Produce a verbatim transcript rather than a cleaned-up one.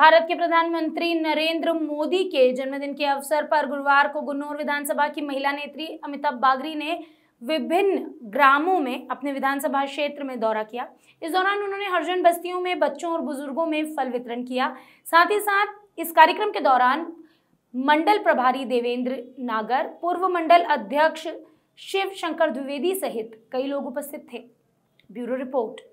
भारत के प्रधानमंत्री नरेंद्र मोदी के जन्मदिन के अवसर पर गुरुवार को गुन्नौर विधानसभा की महिला नेत्री अमिता बागरी ने विभिन्न ग्रामों में अपने विधानसभा क्षेत्र में दौरा किया। इस दौरान उन्होंने हरिजन बस्तियों में बच्चों और बुजुर्गों में फल वितरण किया। साथ ही साथ इस कार्यक्रम के दौरान मंडल प्रभारी देवेंद्र नागर, पूर्व मंडल अध्यक्ष शिव शंकर द्विवेदी सहित कई लोग उपस्थित थे। Bureau report.